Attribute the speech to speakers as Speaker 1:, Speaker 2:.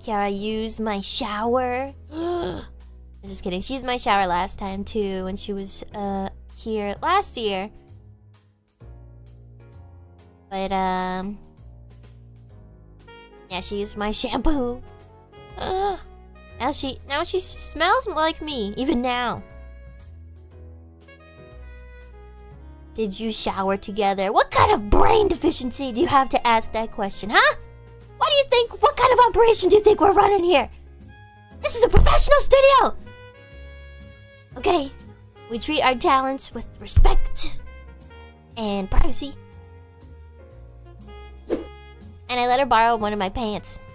Speaker 1: Kiara used my shower. Just kidding. She used my shower last time too when she was here last year. But yeah, she used my shampoo. Now she smells like me even now. Did you shower together? What kind of brain deficiency do you have to ask that question, huh? What do you think? What kind of operation do you think we're running here? This is a professional studio! Okay, we treat our talents with respect and privacy. And I let her borrow one of my pants.